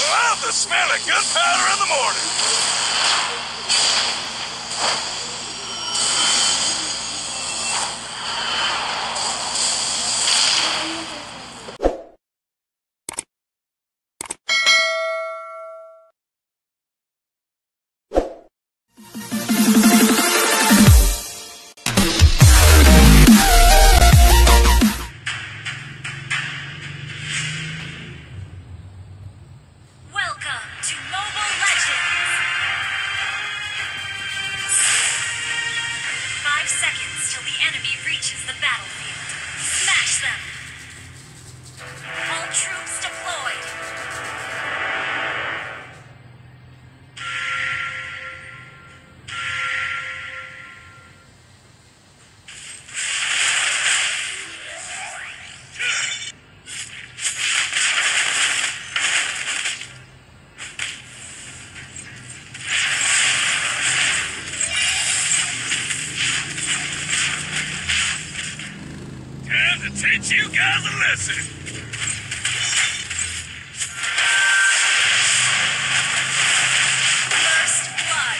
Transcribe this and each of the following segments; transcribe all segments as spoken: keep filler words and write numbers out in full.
Love the smell of gunpowder in the morning. Teach you guys a lesson. First blood.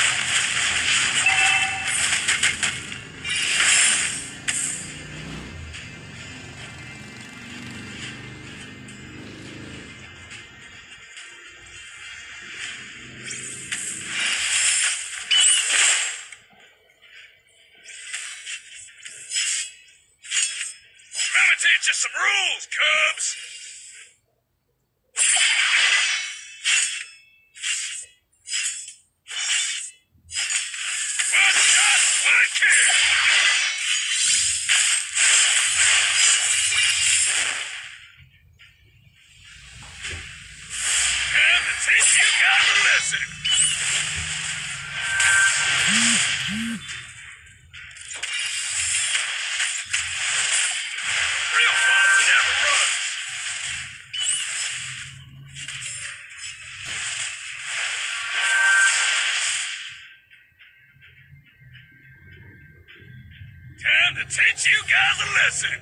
Teach you some rules, Cubs! One shot, one kill! Time to teach you guys a lesson! Time to teach you guys a lesson.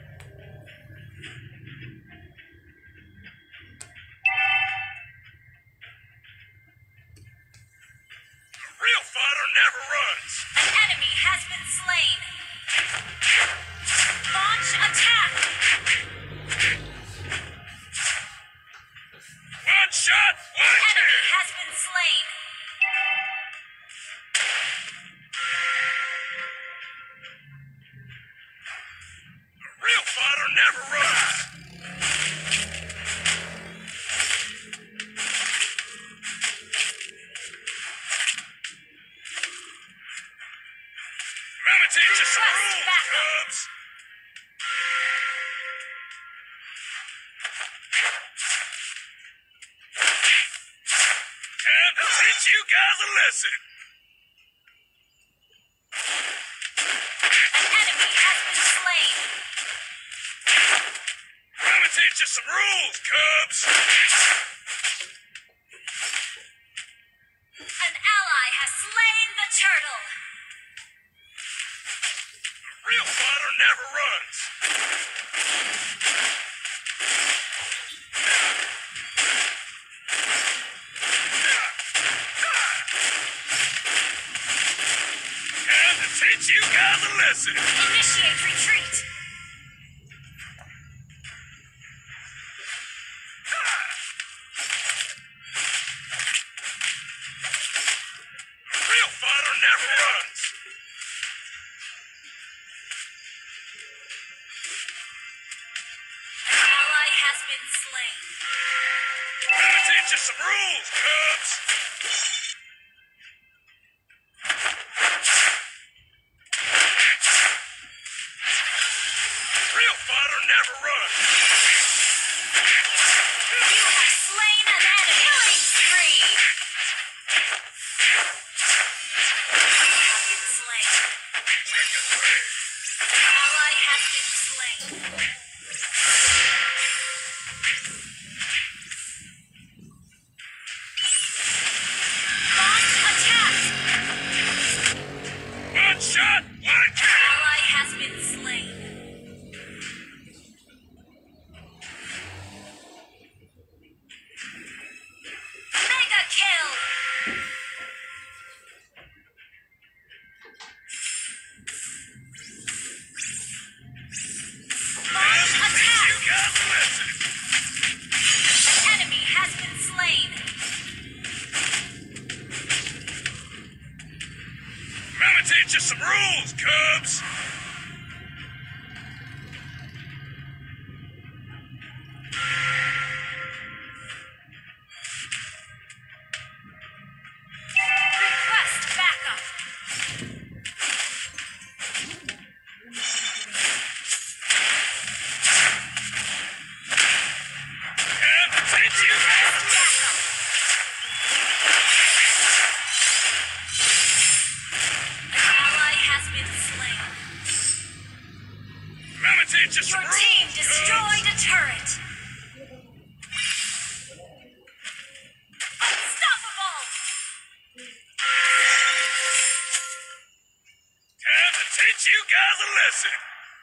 A real fighter never runs. An enemy has been slain. Launch attack. One shot, one kill. An enemy has been slain. Fighter never runs! Let me teach you some rules, Cubs! Time to teach you guys a lesson! An enemy has been slain! Let me teach you some rules, Cubs! An ally has slain the turtle! A real fighter never runs! Time to teach you guys a lesson! Initiate retreat! Never runs. An ally has been slain. Let me teach you some rules, Cubs. Real fighter never runs. You have slain an enemy. Killing spree. One shot, one kill! Ally has been slain. you some rules, Cubs! Request backup. Time to teach you guys a lesson! An ally has been slain. Let me teach you some Your rules, team Cubs! destroyed a turret. Unstoppable. Time to teach you guys a lesson!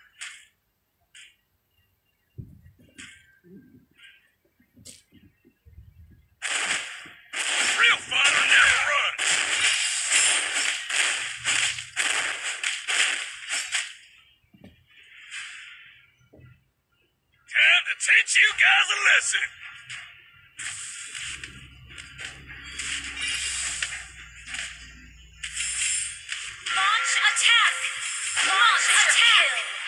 Real fighter never runs! Time to teach you guys a lesson! Launch attack. Launch attack.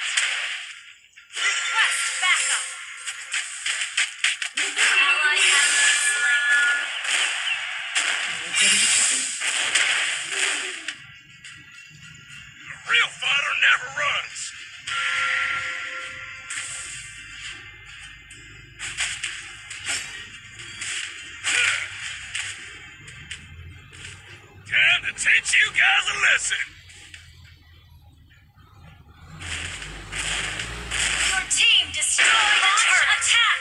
Request backup. Ally has been slain. A real fighter never runs! Time to teach you guys a lesson! Your team destroyed a turret. Attack.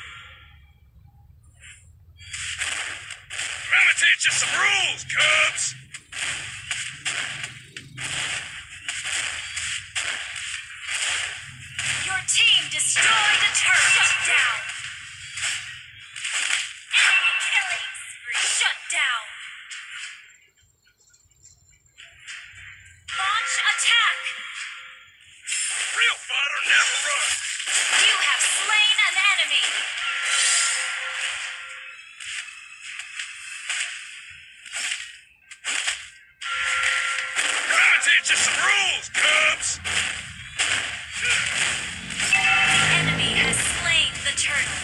Let me teach you some rules, Cubs! Your team destroyed a turret. Shut down. Enemy killing spree. Shut down. Launch attack. Real fighter never runs! You have slain an enemy. Let me teach you some rules, Cubs! The enemy has slain the turtle.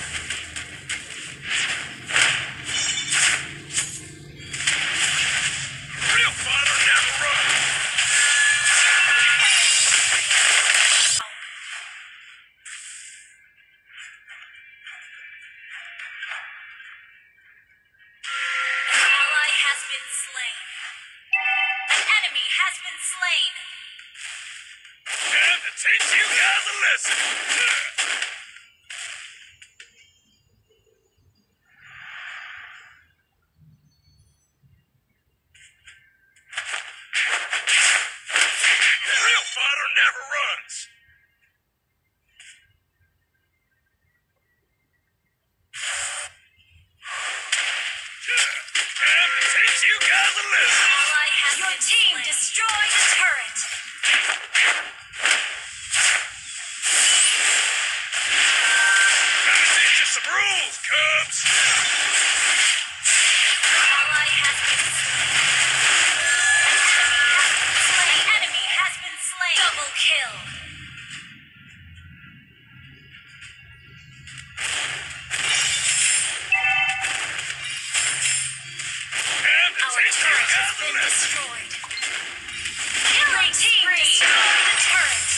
Real fighter never runs! An ally has been slain. An enemy has been slain. Time to teach you guys a lesson! Real fighter never runs! Time to teach you guys a lesson! Ally has Your been team slain. Destroyed a turret. Let me teach you some rules, Cubs! Ally has been slain. An enemy has been slain. Double kill. Time to Our teach you turret has guys a been lesson! destroyed. Killing spree. Destroy the turret.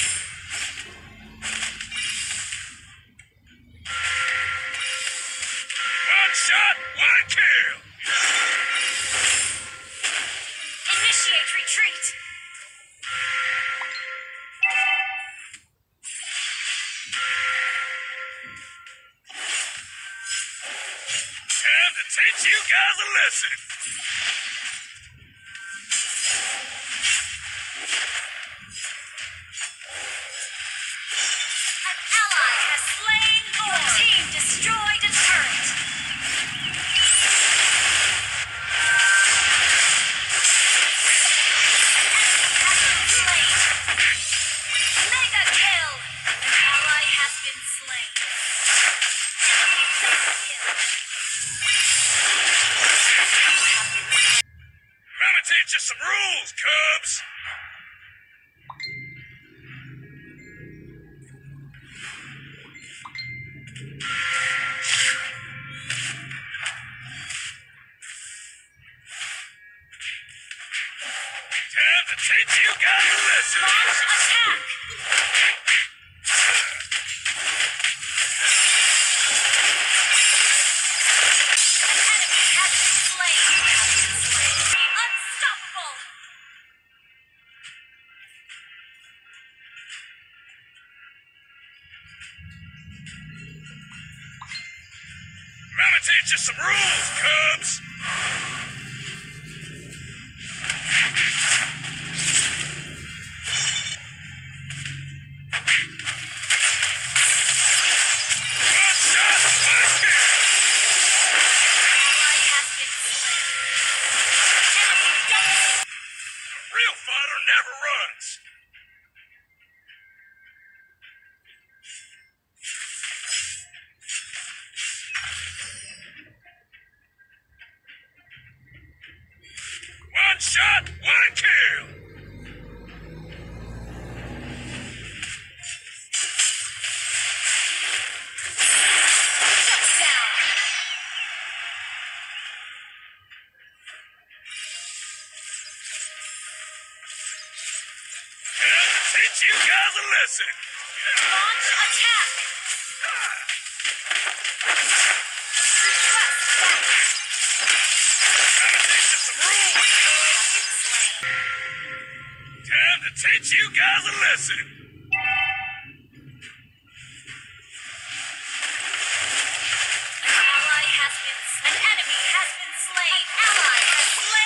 One shot, one kill! Initiate retreat. Time to teach you guys a lesson! An ally has slain Your team destroyed a turret. Mega kill! An ally has been slain. Double kill. Let me teach you some rules, Cubs! teach you guys a lesson. Launch attack. An enemy has been slain. Has been slain. Unstoppable. I'ma teach you some rules, Cubs. One shot, one kill. Ally has been slain. Enemy double. A real fighter never runs. One shot, one kill. Shut down. Time to teach you guys a lesson. Launch attack. Request back. I'ma teach you some rules. Has been slain. Time to teach you guys a lesson. An ally has been. An enemy has been slain. Ally has slain.